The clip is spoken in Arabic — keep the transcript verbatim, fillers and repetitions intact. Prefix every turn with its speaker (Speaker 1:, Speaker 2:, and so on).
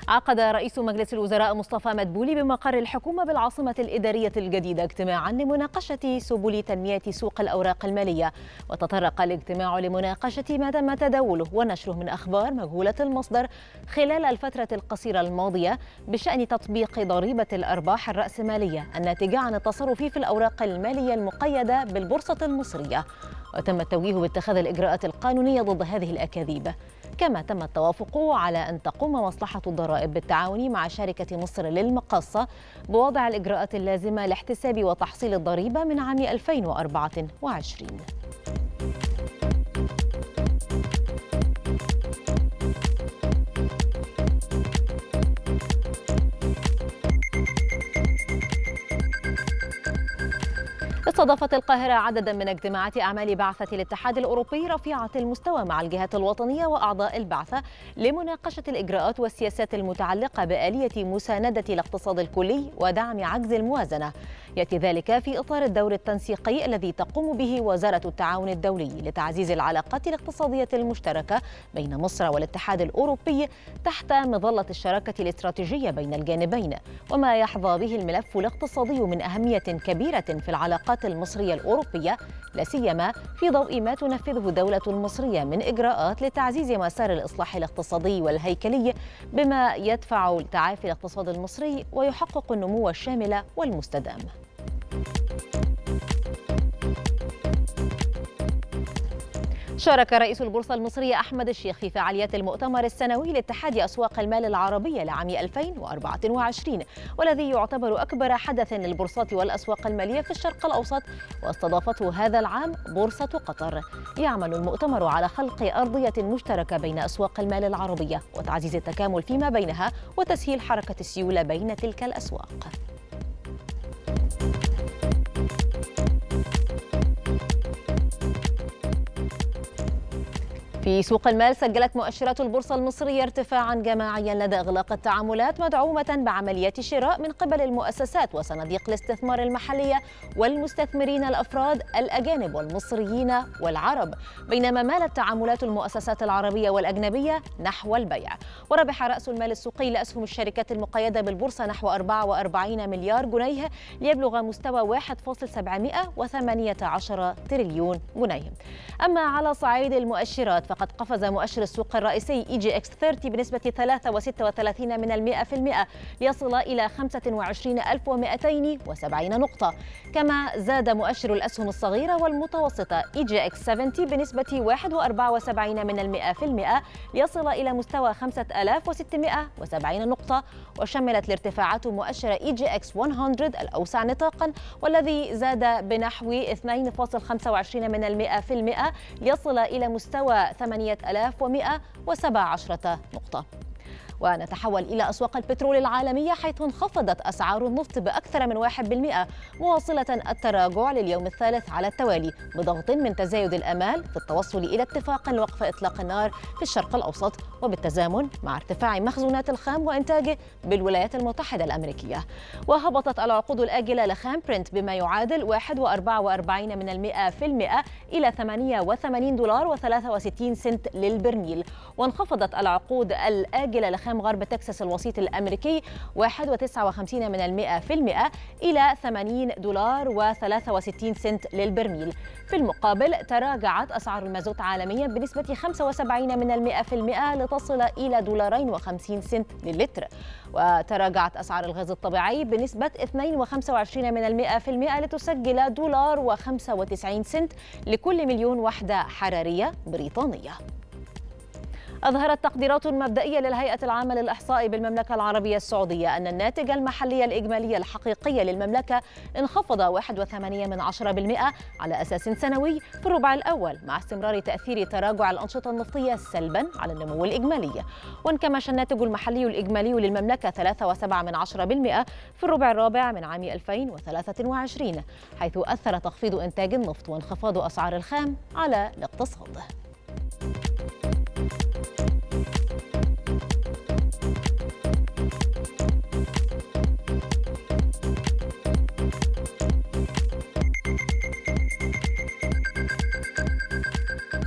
Speaker 1: عقد رئيس مجلس الوزراء مصطفى مدبولي بمقر الحكومة بالعاصمة الإدارية الجديدة اجتماعا لمناقشة سبل تنمية سوق الأوراق المالية. وتطرق الاجتماع لمناقشة ما تم تداوله ونشره من أخبار مجهولة المصدر خلال الفترة القصيرة الماضية بشأن تطبيق ضريبة الأرباح الرأسمالية الناتجة عن التصرف في الأوراق المالية المقيدة بالبورصة المصرية. وتم التوجيه باتخاذ الإجراءات القانونية ضد هذه الأكاذيب. كما تم التوافق على أن تقوم مصلحة الضرائب بالتعاون مع شركة مصر للمقاصة بوضع الإجراءات اللازمة لاحتساب وتحصيل الضريبة من عام ألفين وأربعة وعشرين. استضافت القاهرة عددا من اجتماعات أعمال بعثة الاتحاد الأوروبي رفيعة المستوى مع الجهات الوطنية وأعضاء البعثة لمناقشة الإجراءات والسياسات المتعلقة بآلية مساندة الاقتصاد الكلي ودعم عجز الموازنة. يأتي ذلك في إطار الدور التنسيقي الذي تقوم به وزارة التعاون الدولي لتعزيز العلاقات الاقتصادية المشتركة بين مصر والاتحاد الأوروبي تحت مظلة الشراكة الاستراتيجية بين الجانبين، وما يحظى به الملف الاقتصادي من أهمية كبيرة في العلاقات المصرية الأوروبية، لا سيما في ضوء ما تنفذه الدولة المصرية من إجراءات لتعزيز مسار الإصلاح الاقتصادي والهيكلي، بما يدفع تعافي الاقتصاد المصري ويحقق النمو الشامل والمستدام. شارك رئيس البورصة المصرية أحمد الشيخ في فعاليات المؤتمر السنوي لاتحاد أسواق المال العربية لعام ألفين وأربعة وعشرين، والذي يعتبر أكبر حدث للبورصات والأسواق المالية في الشرق الأوسط، واستضافته هذا العام بورصة قطر. يعمل المؤتمر على خلق أرضية مشتركة بين أسواق المال العربية وتعزيز التكامل فيما بينها وتسهيل حركة السيولة بين تلك الأسواق. في سوق المال سجلت مؤشرات البورصة المصرية ارتفاعا جماعيا لدى إغلاق التعاملات، مدعومة بعمليات شراء من قبل المؤسسات وصناديق الاستثمار المحلية والمستثمرين الأفراد الأجانب والمصريين والعرب، بينما مالت تعاملات المؤسسات العربية والأجنبية نحو البيع. وربح رأس المال السوقي لأسهم الشركات المقيدة بالبورصة نحو أربعة وأربعين مليار جنيه ليبلغ مستوى واحد فاصلة سبعمائة وثمانية عشر تريليون جنيه. أما على صعيد المؤشرات فقد قفز مؤشر السوق الرئيسي إي جي إكس ثلاثين بنسبة ثلاثة وستة وثلاثين من المئة في المئة ليصل إلى خمسة وعشرين ألف ومئتين وسبعين نقطة. كما زاد مؤشر الأسهم الصغيرة والمتوسطة إي جي إكس سبعين بنسبة واحد وأربعة وسبعين من المئة في المئة ليصل إلى مستوى خمسة آلاف وستمائة وسبعين نقطة. وشملت الارتفاعات مؤشر إي جي إكس مئة الأوسع نطاقا والذي زاد بنحو اثنين فاصلة خمسة وعشرين من المئة في المئة ليصل إلى مستوى ثمانية آلاف ومئة وسبعة عشر نقطة. ونتحول إلى أسواق البترول العالمية، حيث انخفضت أسعار النفط بأكثر من واحد بالمئة مواصلة التراجع لليوم الثالث على التوالي، بضغط من تزايد الآمال في التوصل إلى اتفاق لوقف إطلاق النار في الشرق الأوسط، وبالتزامن مع ارتفاع مخزونات الخام وإنتاجه بالولايات المتحدة الأمريكية. وهبطت العقود الآجلة لخام برنت بما يعادل واحد وأربعة وأربعين من المئة في المئة إلى ثمانية وثمانين دولار وثلاثة وستين سنت للبرميل. وانخفضت العقود الآجلة لخام غرب تكساس الوسيط الأمريكي واحد وتسعة وخمسين من المئة في المئة إلى ثمانين دولار وثلاثة وستين سنت للبرميل. في المقابل تراجعت أسعار المازوت عالميا بنسبة خمسة وسبعين من المئة في المئة لتصل إلى دولارين وخمسين سنت للتر. وتراجعت أسعار الغاز الطبيعي بنسبة اثنين وخمسة وعشرين من المئة في المئة لتسجل دولار وخمسة وتسعين سنت لكل مليون وحدة حرارية بريطانية. أظهرت تقديرات مبدئية للهيئة العامة للإحصاء بالمملكة العربية السعودية أن الناتج المحلي الإجمالي الحقيقي للمملكة انخفض واحد وثمانية من عشرة بالمئة على أساس سنوي في الربع الأول، مع استمرار تأثير تراجع الأنشطة النفطية سلبا على النمو الإجمالي. وانكمش الناتج المحلي الإجمالي للمملكة ثلاثة وسبعة من عشرة بالمئة في الربع الرابع من عام ألفين وثلاثة وعشرين، حيث أثر تخفيض إنتاج النفط وانخفاض أسعار الخام على الاقتصاد.